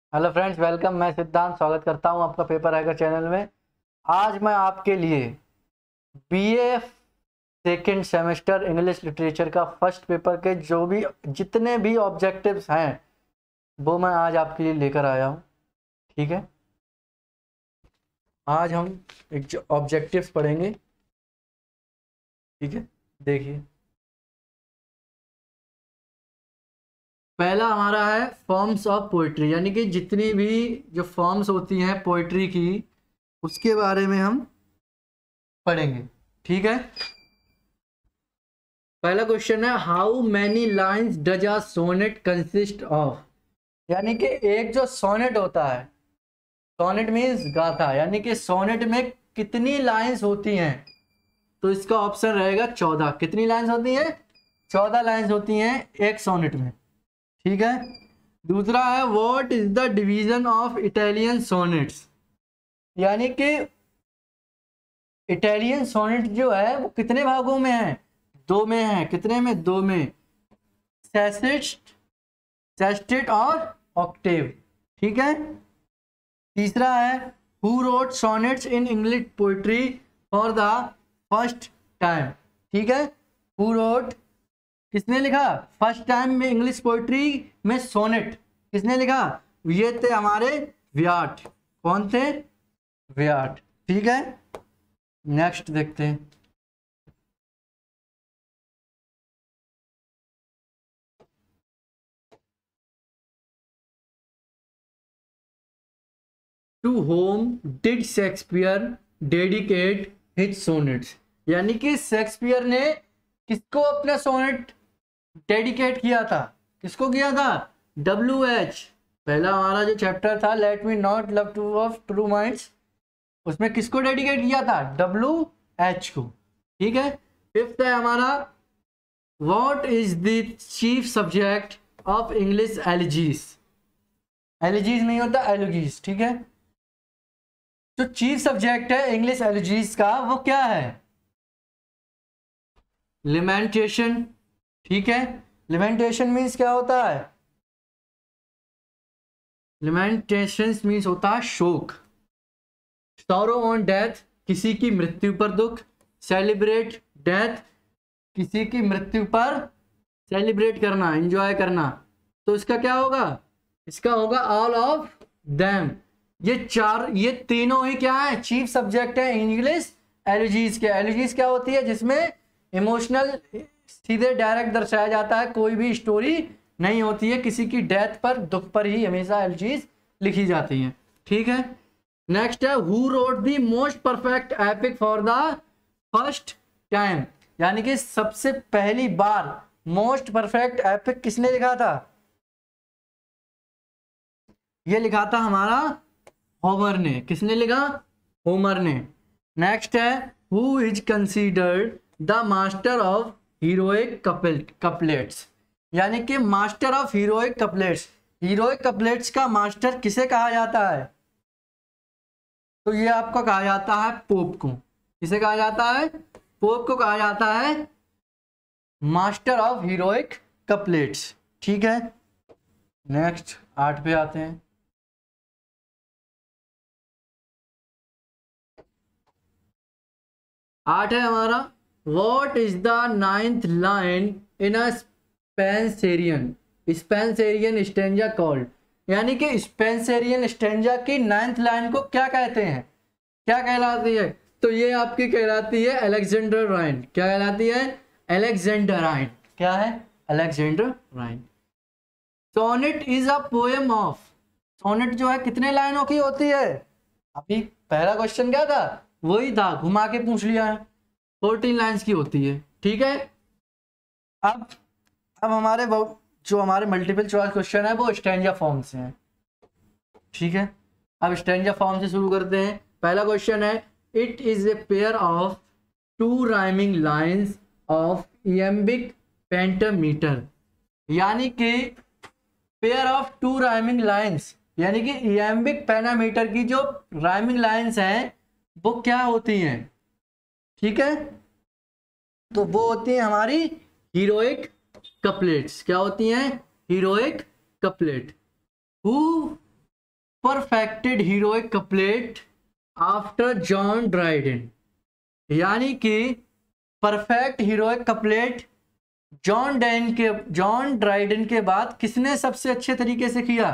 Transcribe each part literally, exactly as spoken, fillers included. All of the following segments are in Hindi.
Hello friends, welcome. मैं सिद्धांत स्वागत करता हूं आपका पेपर हैकर चैनल में। आज मैं आपके लिए BA second semester English literature का फर्स्ट पेपर के जो भी जितने भी ऑब्जेक्टिव्स हैं वो मैं आज आपके लिए लेकर आया हूं। ठीक है, आज हम एक ऑब्जेक्टिव्स पढ़ेंगे। ठीक है, देखिए, पहला हमारा है फॉर्म्स ऑफ पोइट्री, यानी कि जितनी भी जो फॉर्म्स होती हैं पोइट्री की उसके बारे में हम पढ़ेंगे। ठीक है, पहला क्वेश्चन है how many lines does a sonnet consist of. यानी कि एक जो सोनेट होता है, सोनेट मीन्स गाथा, यानी कि सोनेट में कितनी लाइन्स होती हैं, तो इसका ऑप्शन रहेगा चौदह। कितनी लाइन्स होती हैं? चौदह लाइन्स होती हैं एक सोनेट में। ठीक है, दूसरा है what is the division of Italian sonnets. यानी कि इटालियन सोनेट जो है वो कितने भागों में है? दो में है। कितने में? दो में, सेस्टेट सेस्टेट और ऑक्टेव। ठीक है, तीसरा है who wrote sonnets in English poetry for the first time. ठीक है, हु रोट, किसने लिखा फर्स्ट टाइम में इंग्लिश पोइट्री में सोनेट? किसने लिखा? ये थे हमारे व्याट। कौन थे? व्याट। ठीक है, नेक्स्ट देखते हैं। To whom did Shakespeare dedicate his sonnets. यानी कि शेक्सपियर ने किसको अपना सोनेट डेडिकेट किया था? किसको किया था? W H. पहला हमारा जो चैप्टर था let me not love to of true minds, उसमें किसको डेडिकेट किया था? डब्ल्यू एच को। ठीक है, फिफ्थ है हमारा what is the chief subject of English elegies. Elegies नहीं होता, एलिजीज। ठीक है, जो चीफ सब्जेक्ट है इंग्लिश एलिजीज का वो क्या है? लिमेंटेशन। ठीक है, लिमेंटेशन मीन्स क्या होता है? लिमेंटेशन मीन्स होता है शोक। सॉरो ऑन डेथ, किसी की मृत्यु पर दुख। सेलिब्रेट डेथ, किसी की मृत्यु पर सेलिब्रेट करना, एंजॉय करना। तो इसका क्या होगा? इसका होगा ऑल ऑफ देम। ये चार, ये तीनों ही क्या है? चीफ सब्जेक्ट है इंग्लिश एलिजीज के। एलिजीज क्या होती है? जिसमें इमोशनल सीधे डायरेक्ट दर्शाया जाता है, कोई भी स्टोरी नहीं होती है, किसी की डेथ पर, दुख पर ही हमेशा एलिजीज लिखी जाती हैं। ठीक है, नेक्स्ट है who wrote the most perfect epic for the first time. यानी कि सबसे पहली बार मोस्ट परफेक्ट एपिक किसने लिखा था? ये लिखा था हमारा होमर ने। किसने लिखा? होमर ने। नेक्स्ट है who is considered the master of heroic couplets. यानी कि master of heroic couplets, heroic couplets का मास्टर किसे कहा जाता है? तो ये आपको कहा जाता है पोप को। किसे कहा जाता है? पोप को कहा जाता है मास्टर ऑफ हीरोइक कपलेट्स। ठीक है, नेक्स्ट आठ पे आते हैं। आठ है हमारा what is the ninth line in a Spenserian Spenserian stanza called. यानी कि स्पेंसेरियन स्टेंजा की नाइन्थ लाइन को क्या कहते हैं? क्या कहलाती है? तो ये आपकी कहलाती है अलेक्जेंडराइन। क्या कहलाती है? अलेक्जेंडराइन। क्या है? Alexandrine. Sonnet is a poem of. Sonnet जो है कितने लाइनों की होती है? अभी पहला क्वेश्चन क्या था? वही था, घुमा के पूछ लिया है। फोर्टीन लाइन्स की होती है। ठीक है, अब अब हमारे जो हमारे मल्टीपल चॉइस क्वेश्चन है वो स्टैंजा फॉर्म से हैं। ठीक है, अब स्टैंजा फॉर्म से शुरू करते हैं। पहला क्वेश्चन है it is a pair of two rhyming lines of iambic pentameter. यानी कि pair of two rhyming lines, यानी कि इयम्बिक पेंटामीटर की जो राइमिंग लाइन्स हैं वो क्या होती हैं? ठीक है, तो वो होती है हमारी हीरोइक कपलेट्स। क्या होती हैं? Heroic couplet. Who perfected heroic couplet after John Dryden, यानी कि perfect heroic couplet John Dan के जॉन ड्राइडन के बाद किसने सबसे अच्छे तरीके से किया?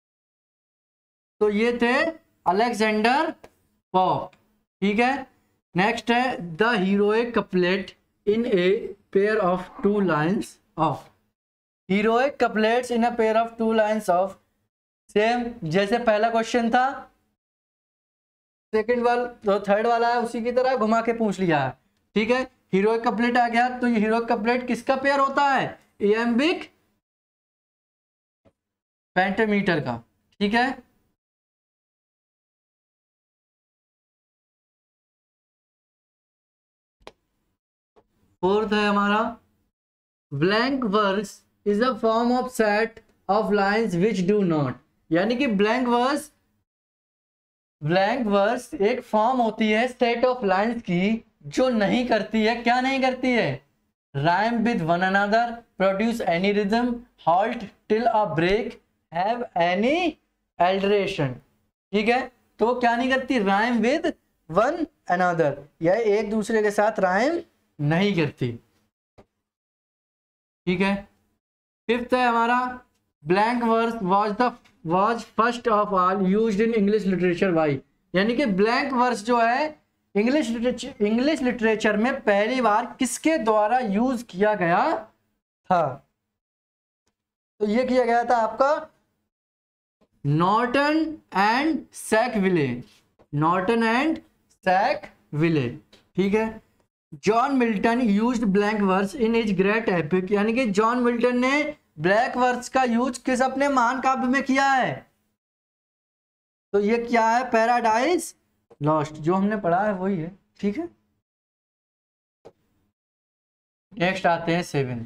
तो ये थे अलेक्जेंडर पॉप। ठीक है, नेक्स्ट है the heroic couplet in a pair of two lines of, heroic couplets in a pair of two lines of, same जैसे पहला क्वेश्चन था, सेकंड वाला जो थर्ड वाला है उसी की तरह घुमा के पूछ लिया है। ठीक है, हीरोइक कपलेट आ गया, तो ये हीरोइक कपलेट किसका पेयर होता है? इयम्बिक पेंटामीटर का। ठीक है, फोर्थ है हमारा blank verse is a form of set of lines which do not, यानी कि ब्लैंक वर्स ब्लैंक वर्स एक फॉर्म होती है सेट ऑफ लाइंस की जो नहीं करती है, क्या नहीं करती है? Rhyme with one another, produce any rhythm, halt till a break, have any alteration. ठीक है, तो क्या नहीं करती? राइम विद वन अनदर, यह एक दूसरे के साथ राइम नहीं करती। ठीक है, फिफ्थ है हमारा blank verse was the was first of all used in English literature by, यानी कि ब्लैंक वर्स जो है इंग्लिश लिटरेचर इंग्लिश लिटरेचर में पहली बार किसके द्वारा यूज किया गया था? तो ये किया गया था आपका Norton and Sackville, Norton and Sackville. ठीक है, John Milton used blank verse in his great epic, यानी कि जॉन मिल्टन ने ब्लैक वर्स का यूज किस अपने महान काव्य में किया है? तो ये क्या है? पैराडाइज लॉस्ट, जो हमने पढ़ा है वही है। ठीक है, नेक्स्ट आते हैं seventh.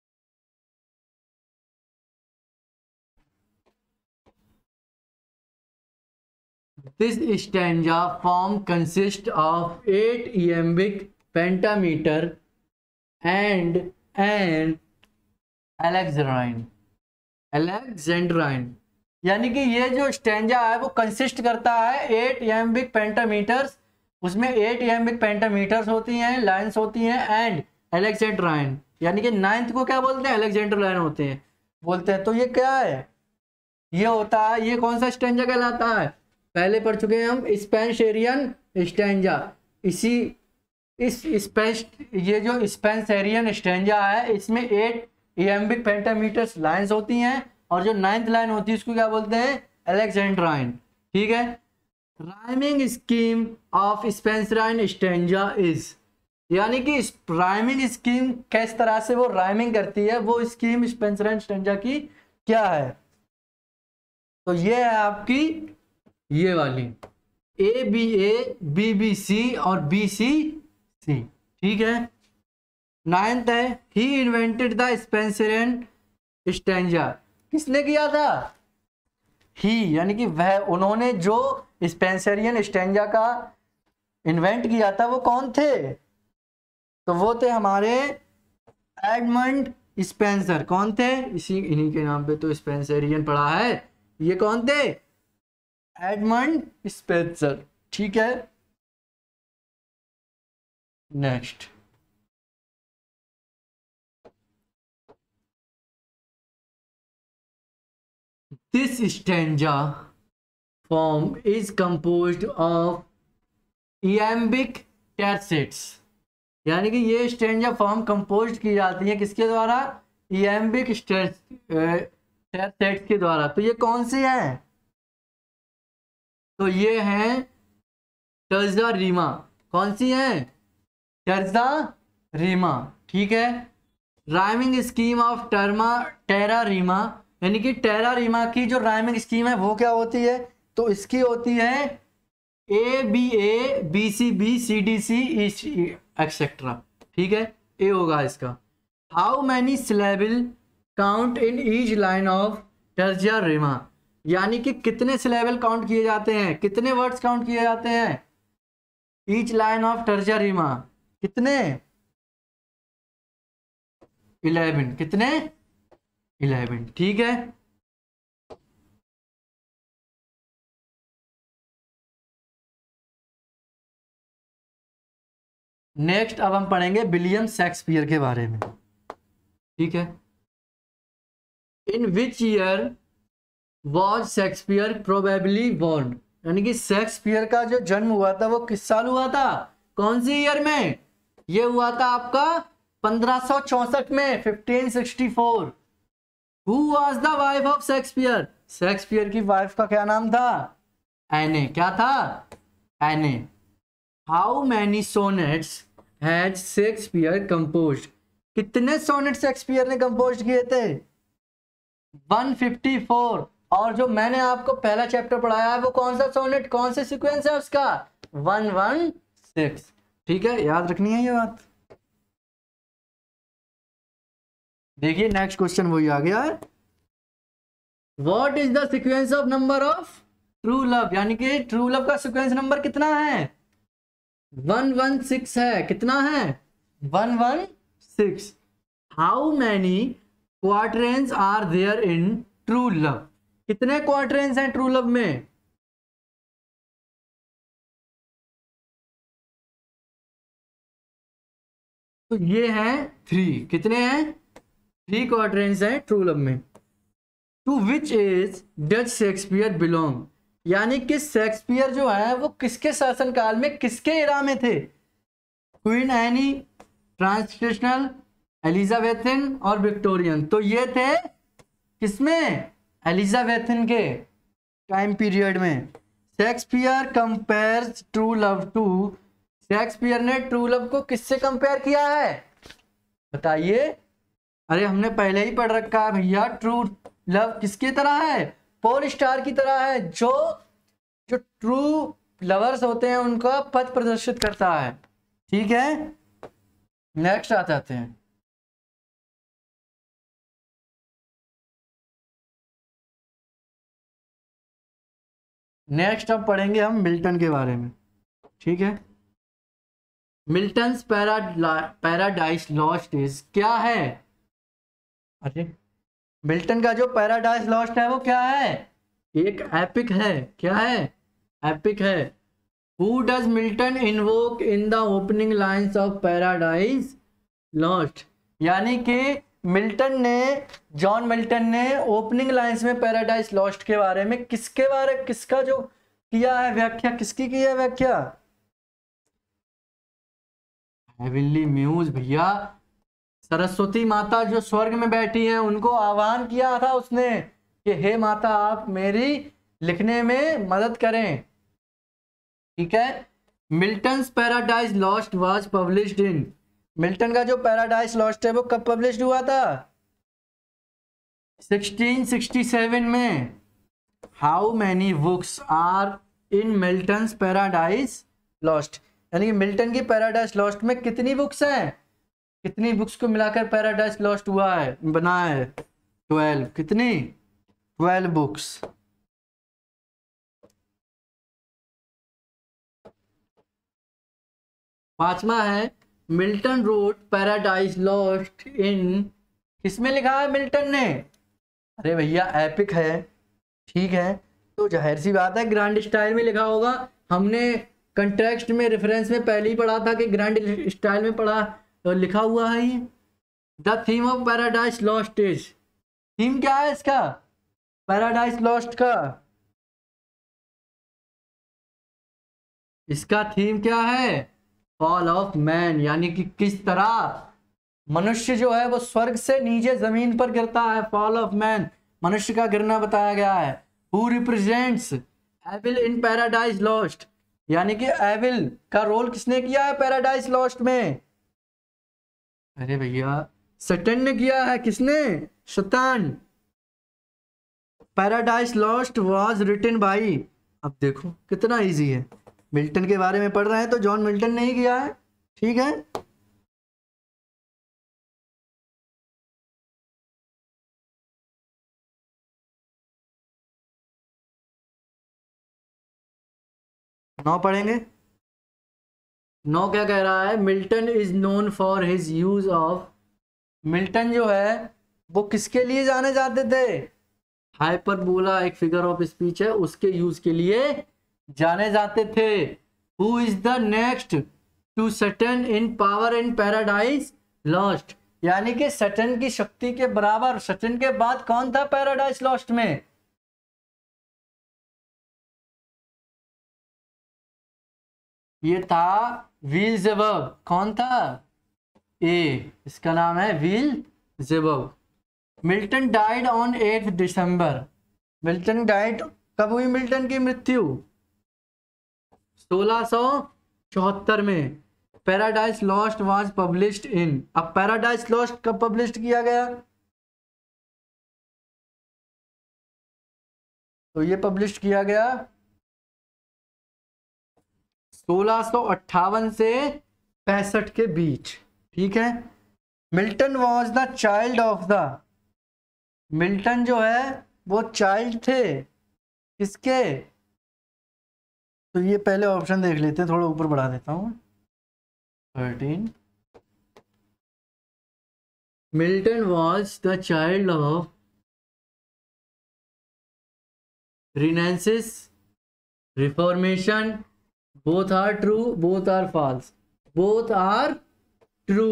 This stanza form consist of eight iambic pentameter and an alexandrine alexandrine, यानी कि ये जो स्टैंजा है वो कंसिस्ट करता है एट इयम्बिक पेंटामीटर्स, उसमें एट इयम्बिक पेंटामीटर्स होती हैं, लाइंस होती हैं, एंड एलेक्जेंड्राइन, यानी कि नाइन्थ को क्या बोलते हैं? एलेक्जेंडर लाइन होते हैं बोलते हैं। तो ये क्या है? ये होता है, ये कौन सा स्टैंजा कहलाता है? पहले पढ़ चुके हैं हम, स्पेंसेरियन स्टैंजा। इसी इस स्पेंस ये जो स्पेंसेरियन स्टैंजा है इसमें एट इयम्बिक पेंटामीटर्स लाइंस होती हैं, और जो नाइन्थ लाइन होती है उसको क्या बोलते हैं? एलेक्जेंड्राइन। ठीक है, rhyming scheme of Spenserian stanza is, यानी कि राइमिंग स्कीम किस तरह से वो राइमिंग करती है, वो स्कीम स्पेंसराइन स्टैंजा की क्या है? तो ये है आपकी ये वाली A B A, B B C और बी सी सी। ठीक है, नाइन्थ है he invented the Spenserian stanza, किसने किया था? ही, यानी कि वह, उन्होंने जो स्पेंसरियन स्टैंजा का इन्वेंट किया था वो कौन थे? तो वो थे हमारे एडमंड स्पेंसर। कौन थे? इसी इन्हीं के नाम पे तो स्पेंसरियन पढ़ा है। ये कौन थे? Edmund Spenser. ठीक है, next this stanza form is composed of iambic tercets, यानी कि ये स्टैंजा फॉर्म कंपोज की जाती है किसके द्वारा? इयम्बिक टर्सेट्स के द्वारा। तो ये कौन सी है? तो ये है टर्जा रीमा। कौन सी है? Terza rima. ठीक है, rhyming scheme of terza terza rima, यानी कि टेरा रीमा की जो राइमिंग स्कीम है वो क्या होती है? तो इसकी होती है A B A, B C B, C D C, etcetera. ठीक है, ए होगा इसका। How many syllable count in each line of terza rima, यानी कि कितने सिलेबल काउंट किए जाते हैं, कितने वर्ड्स काउंट किए जाते हैं each line of terza rima? कितने? इलेवन। कितने? इलेवन। ठीक है, नेक्स्ट अब हम पढ़ेंगे विलियम शेक्सपियर के बारे में, ठीक है। In which year was Shakespeare probably born, यानी कि शेक्सपियर का जो जन्म हुआ था वो किस साल हुआ था, कौन सी ईयर में, ये हुआ था आपका पंद्रह सौ चौसठ में, fifteen sixty four. Who was the wife of Shakespeare, Shakespeare की वाइफ का क्या नाम था, एने, क्या था, Anne. How many sonnets has Shakespeare composed, कितने सोनेट शेक्सपियर ने कंपोज किए थे, वन फिफ्टी फोर। और जो मैंने आपको पहला चैप्टर पढ़ाया है वो कौन सा सोनेट, कौन से सीक्वेंस है उसका, वन वन सिक्स, ठीक है, याद रखनी है ये बात। देखिए नेक्स्ट क्वेश्चन वही आ गया है, what is the sequence of number of true love, यानी कि ट्रू लव का सीक्वेंस नंबर कितना है, वन वन सिक्स है, कितना है, one one six. How many quatrains are there in true love, कितने क्वार्टरेंस हैं ट्रू लव में, तो ये हैं थ्री, कितने हैं, थ्री क्वार्टरेंस हैं ट्रू लव में। To which age does Shakespeare belong, यानी कि शेक्सपियर जो है वो किसके शासनकाल में, किसके इरा में थे, क्वीन एनी, ट्रांसलेशनल, एलिजाबेथन और विक्टोरियन, तो ये थे किसमें, एलिजाबेथन के टाइम पीरियड में। Shakespeare compares true love to, Shakespeare ने ट्रू लव को किससे कंपेयर किया है, बताइए। अरे हमने पहले ही पढ़ रखा है भैया, ट्रू लव किसकी तरह है, पोल स्टार की तरह है, जो जो ट्रू लवर्स होते हैं उनका पथ प्रदर्शित करता है, ठीक है। नेक्स्ट आ जाते हैं, नेक्स्ट अब पढ़ेंगे हम मिल्टन के बारे में, ठीक है। मिल्टन्स पैराडाइज लॉस्ट इज क्या है, अरे मिल्टन का जो पैराडाइज लॉस्ट है वो क्या है, एक एपिक है, क्या है, एपिक है। Who does Milton invoke in the opening lines of Paradise Lost, यानी कि मिल्टन ने, जॉन मिल्टन ने ओपनिंग लाइन्स में पैराडाइज लॉस्ट के बारे में किसके बारे, किसका जो किया है व्याख्या, किसकी की है व्याख्या, हेवनली म्यूज भैया, सरस्वती माता जो स्वर्ग में बैठी हैं उनको आह्वान किया था उसने कि हे माता आप मेरी लिखने में मदद करें, ठीक है। Milton's Paradise Lost was published in, Milton का जो पैराडाइज लॉस्ट है वो कब पब्लिश्ड हुआ था, सिक्सटीन सिक्सटी सेवन में। How many books are in Milton's Paradise Lost, यानी कि मिल्टन की पैराडाइज लॉस्ट में कितनी बुक्स हैं, कितनी बुक्स को मिलाकर पैराडाइज लॉस्ट हुआ है, बना है, ट्वेल्व, कितनी, ट्वेल्व बुक्स। पांचवा है Milton wrote Paradise Lost in, किसमें लिखा है मिल्टन ने, अरे भैया एपिक है, ठीक है, तो जाहिर सी बात है ग्रैंड स्टाइल में लिखा होगा। हमने कंटेक्स्ट में रेफरेंस में पहले ही पढ़ा था कि ग्रैंड स्टाइल में पढ़ा, तो लिखा हुआ है ये। The theme of Paradise Lost is, theme क्या है इसका, पैराडाइज लॉस्ट का, इसका थीम क्या है, फॉल ऑफ मैन, यानी कि किस तरह मनुष्य जो है वो स्वर्ग से नीचे जमीन पर गिरता है, फॉल ऑफ मैन, मनुष्य का गिरना बताया गया है। Who represents evil in Paradise Lost, यानी कि एविल का रोल किसने किया है पैराडाइज लॉस्ट में, अरे भैया सटन ने किया है, किसने, शैतान। Paradise Lost was written by, अब देखो कितना इजी है, मिल्टन के बारे में पढ़ रहे हैं तो जॉन मिल्टन ने ही किया है, ठीक है। नौ पढ़ेंगे, नौ क्या कह रहा है, Milton is known for his use of, Milton जो है वो किसके लिए जाने जाते थे, हाइपरबोला एक फिगर ऑफ स्पीच है उसके यूज के लिए जाने जाते थे। Who is the next to Satan in power in Paradise Lost, यानी कि सटन की शक्ति के बराबर। सटन के बाद कौन था पैराडाइज लॉस्ट में? ये था वीलजेबब। कौन था? ए, इसका नाम है Beelzebub. Milton died on eight December. Milton died, कब हुई मिल्टन की मृत्यु? सोलह सौ चौहत्तर में। Paradise Lost was published in, अब पैराडाइज लॉस्ट कब पब्लिश किया गया? तो ये पब्लिश किया गया सोलह सौ अट्ठावन से पैंसठ के बीच, ठीक है। Milton was the child of the, Milton जो है वो चाइल्ड थे किसके? तो ये पहले ऑप्शन देख लेते हैं, थोड़ा ऊपर बढ़ा देता हूँ। Thirteen, Milton was the child of Renaissance, Reformation. Both are true, both are false. Both are true.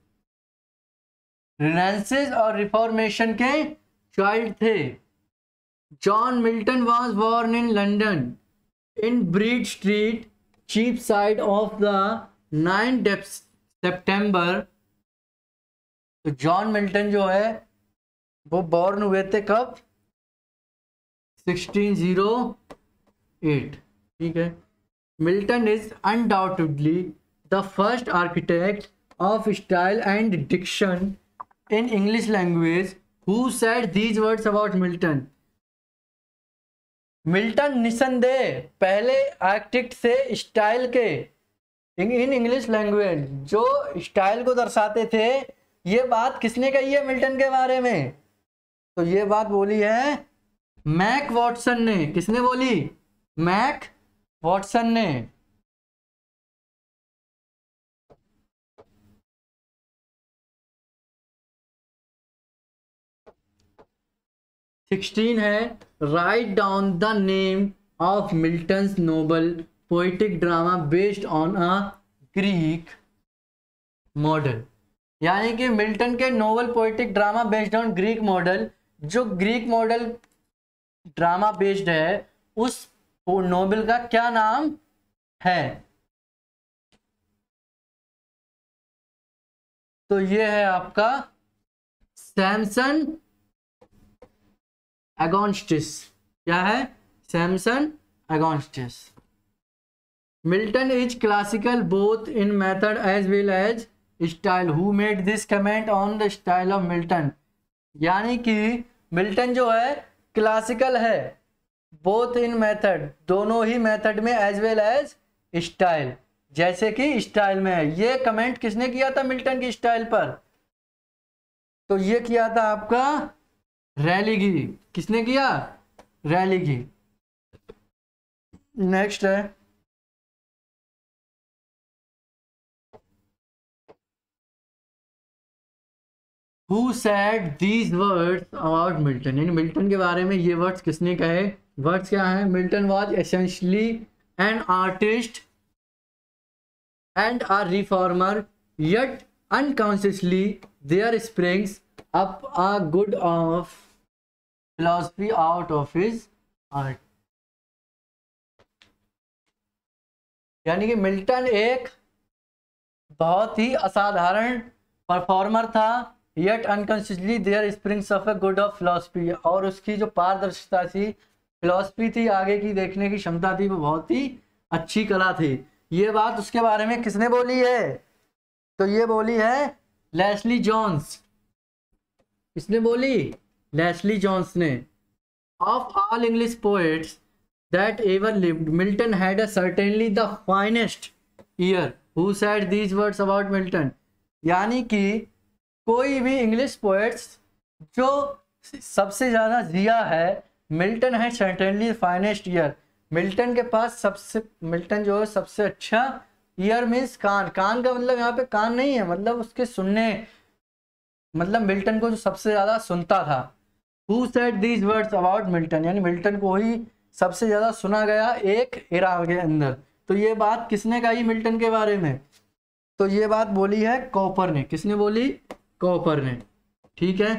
Renaissance और रिफॉर्मेशन के चाइल्ड थे। John Milton was born in London in Breed Street, Cheapside of the ninth September. तो जॉन मिल्टन जो है वो बॉर्न हुए थे कब? सिक्सटीन ओ एट, ठीक है। Milton is undoubtedly the first architect of style and diction in English language who said these words about Milton. Milton निसंदेह पहले आर्किटेक्ट से स्टाइल के इन इंग्लिश लैंग्वेज जो स्टाइल को दर्शाते थे। ये बात किसने कही है मिल्टन के बारे में? तो ये बात बोली है मैक वॉटसन ने। किसने बोली? मैक वॉटसन ने। सिक्सटीन है write down the name of Milton's noble poetic drama based on a Greek model, यानी कि मिल्टन के noble poetic drama based on Greek model, जो ग्रीक मॉडल ड्रामा बेस्ड है उस नोबल का क्या नाम है? तो ये है आपका सैमसन एगोस्टिस। क्या है? Samson Agonistes. Milton is classical both in method as well as style. Who made this comment on the style of Milton, यानी कि मिल्टन जो है क्लासिकल है बोथ इन मेथड, दोनों ही मेथड में, एज वेल एज स्टाइल, जैसे कि स्टाइल में है। ये कमेंट किसने किया था मिल्टन की स्टाइल पर? तो ये किया था आपका रैलीगी। किसने किया? रैलीगी। नेक्स्ट है Who said these words about Milton, यानी मिल्टन के बारे में ये वर्ड्स किसने कहे? वर्ड्स क्या है? Milton was essentially an artist and a reformer, yet unconsciously there springs up a good of philosophy out of his art। यानी कि मिल्टन एक बहुत ही असाधारण परफॉर्मर था, yet unconsciously there springs of a good of philosophy, और उसकी जो पारदर्शिता थी, फिलोसफी थी, आगे की देखने की क्षमता थी, वो बहुत ही अच्छी कला थी। ये बात उसके बारे में किसने बोली है? तो ये बोली है लेस्ली जोन्स। किसने बोली? लेस्ली जोन्स ने। Of all English poets that ever lived, Milton had a certainly the finest ear. Who said these words about Milton? यानी कि कोई भी इंग्लिश पोएट्स जो सबसे ज़्यादा जिया है, मिल्टन है certainly फाइनेस्ट ईयर। मिल्टन के पास सबसे, मिल्टन जो है सबसे अच्छा ईयर मीन्स कान। कान का मतलब यहाँ पे कान नहीं है, मतलब उसके सुनने, मतलब मिल्टन को जो सबसे ज़्यादा सुनता था। Who said these words about Milton, यानी मिल्टन को ही सबसे ज्यादा सुना गया एक एरा के अंदर। तो ये बात किसने कही मिल्टन के बारे में? तो ये बात बोली है कॉपर ने, किसने बोली? कॉपर ने, ठीक है।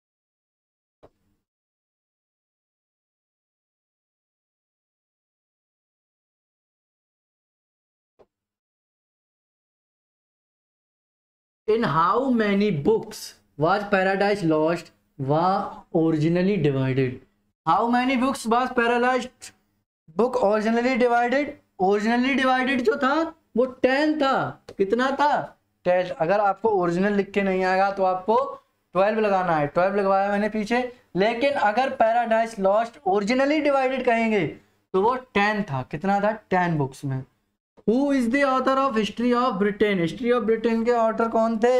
In how many books was Paradise Lost was originally divided? How many books was Paradise book originally divided? Originally divided जो था वो टेन था। कितना था? टेन। अगर आपको ओरिजिनल लिख के नहीं आएगा तो आपको ट्वेल्व लगाना है, ट्वेल्व लगवाया मैंने पीछे। लेकिन अगर पैराडाइज लॉस्ट ओरिजिनली डिवाइडेड कहेंगे तो वो टेन था। कितना था? टेन बुक्स में। Who is the author of History of Britain? History of Britain के ऑथर कौन थे?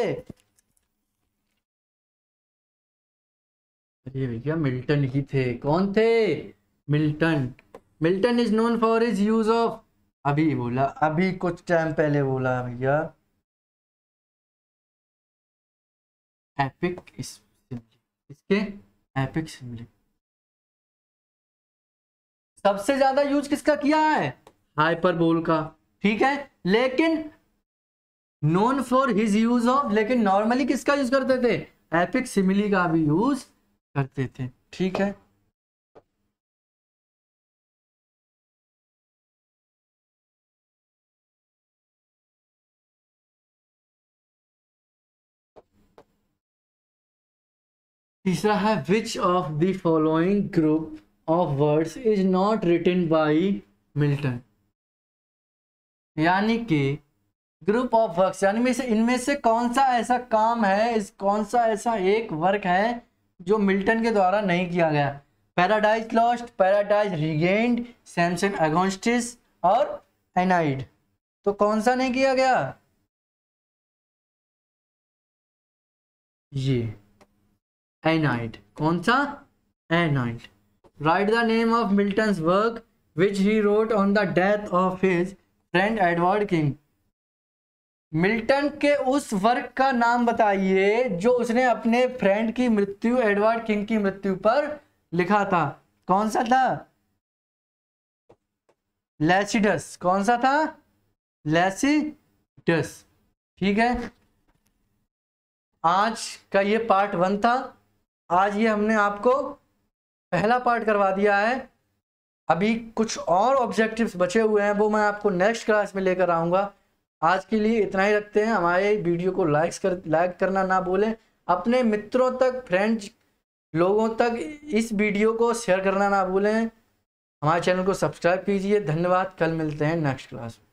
अरे भैया मिल्टन ही थे। कौन थे? Milton. Milton is known for his use of, अभी बोला, अभी कुछ टाइम पहले बोला भैया, एपिक सिम्बली। इसके एपिक सिम्बली सबसे ज्यादा यूज किसका किया है? हाइपरबोल का, ठीक है। लेकिन known for his use of, लेकिन नॉर्मली किसका यूज करते थे? एपिक सिमिली का भी यूज करते थे, ठीक है। तीसरा है which of the following group of words is not written by Milton? यानी कि ग्रुप ऑफ वर्क्स, यानी में से इनमें से कौन सा ऐसा काम है, इस कौन सा ऐसा एक वर्क है जो मिल्टन के द्वारा नहीं किया गया? Paradise Lost, Paradise Regained, Samson Agonistes और एनाइड। तो कौन सा नहीं किया गया? ये एनाइड। कौन सा? Aeneid. Write the name of Milton's work which he wrote on the death of his friend Edward King. Milton के उस वर्क का नाम बताइए जो उसने अपने फ्रेंड की मृत्यु, एडवर्ड किंग की मृत्यु पर लिखा था। कौन सा था? लैसिडस। कौन सा था? लैसिडस, ठीक है। आज का ये पार्ट वन था। आज ये हमने आपको पहला पार्ट करवा दिया है। अभी कुछ और ऑब्जेक्टिव्स बचे हुए हैं, वो मैं आपको नेक्स्ट क्लास में लेकर आऊँगा। आज के लिए इतना ही रखते हैं। हमारे वीडियो को लाइक्स कर लाइक करना ना भूलें। अपने मित्रों तक, फ्रेंड्स लोगों तक इस वीडियो को शेयर करना ना भूलें। हमारे चैनल को सब्सक्राइब कीजिए। धन्यवाद। कल मिलते हैं नेक्स्ट क्लास में।